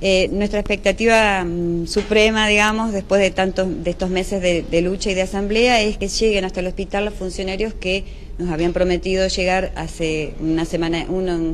Nuestra expectativa suprema, digamos, después de estos meses de lucha y de asamblea, es que lleguen hasta el hospital los funcionarios que nos habían prometido llegar hace una semana,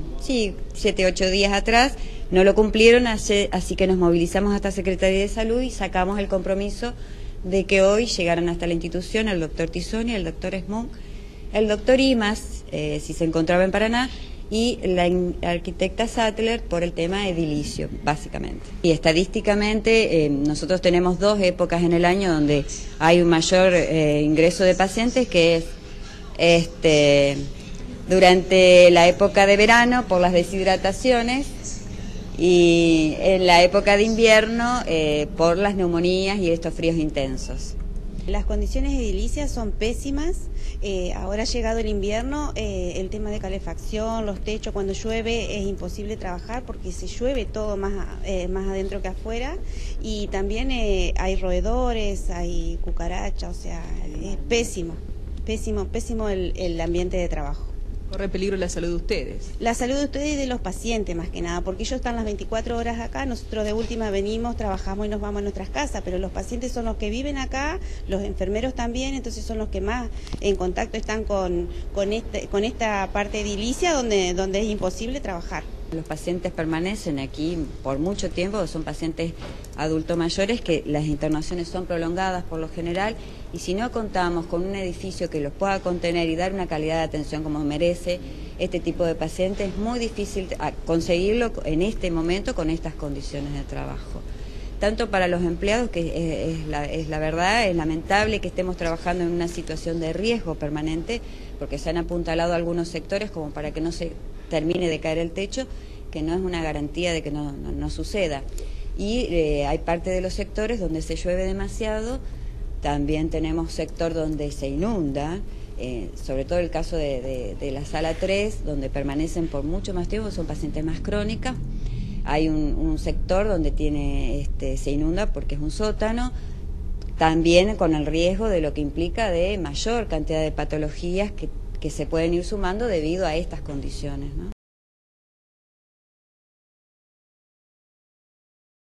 7, 8 días atrás. No lo cumplieron, así que nos movilizamos hasta Secretaría de Salud y sacamos el compromiso de que hoy llegaran hasta la institución el doctor Tisoni, el doctor Smunk, el doctor Imas, si se encontraba en Paraná, y la arquitecta Sattler por el tema edilicio, básicamente. Y estadísticamente nosotros tenemos 2 épocas en el año donde hay un mayor ingreso de pacientes, que es durante la época de verano por las deshidrataciones y en la época de invierno por las neumonías y estos fríos intensos. Las condiciones edilicias son pésimas. Ahora ha llegado el invierno, el tema de calefacción, los techos, cuando llueve es imposible trabajar porque se llueve todo más adentro que afuera, y también hay roedores, hay cucarachas, o sea, es pésimo el ambiente de trabajo. ¿Corre peligro la salud de ustedes? La salud de ustedes y de los pacientes más que nada, porque ellos están las 24 horas acá, nosotros de última venimos, trabajamos y nos vamos a nuestras casas, pero los pacientes son los que viven acá, los enfermeros también, entonces son los que más en contacto están con esta parte edilicia donde es imposible trabajar. Los pacientes permanecen aquí por mucho tiempo, son pacientes adultos mayores que las internaciones son prolongadas por lo general, y si no contamos con un edificio que los pueda contener y dar una calidad de atención como merece este tipo de pacientes, es muy difícil conseguirlo en este momento con estas condiciones de trabajo. Tanto para los empleados, que es la verdad, es lamentable que estemos trabajando en una situación de riesgo permanente, porque se han apuntalado algunos sectores como para que no se termine de caer el techo, que no es una garantía de que no suceda. Y hay parte de los sectores donde se llueve demasiado, también tenemos sector donde se inunda, sobre todo el caso de la sala 3, donde permanecen por mucho más tiempo, son pacientes más crónicas. Hay un sector donde se inunda porque es un sótano, también con el riesgo de lo que implica de mayor cantidad de patologías que se pueden ir sumando debido a estas condiciones, ¿no?